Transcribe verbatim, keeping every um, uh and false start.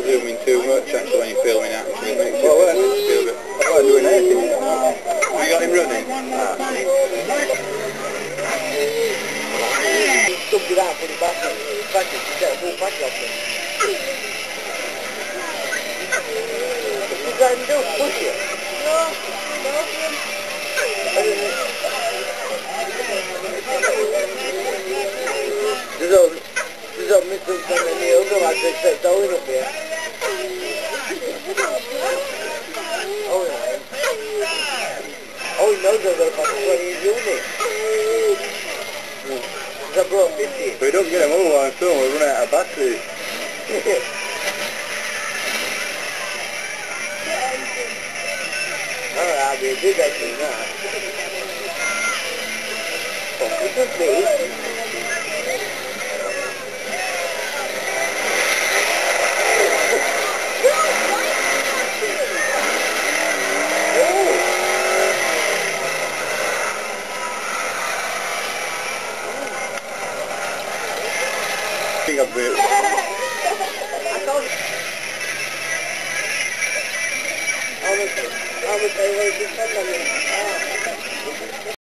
zooming too much actually when you're filming action. It makes you well, feel, feel a bit... I'm not doing anything. Have you got him running? Ah. Stubbed it out, put it back in. Back in, you get a full packet off them. What you trying to do? Push it? No, no. There's a, there's a misunderstanding in the other lads that said going up here. Oh, yeah. Oh, he knows I've got about twenty units. Because I brought fifty. But we don't get them all on film, we're running out of batteries. Alright, I'll be a big engine now. Oh, it could be. I think I've been... I told you. I was, I was, I was, I was, I was,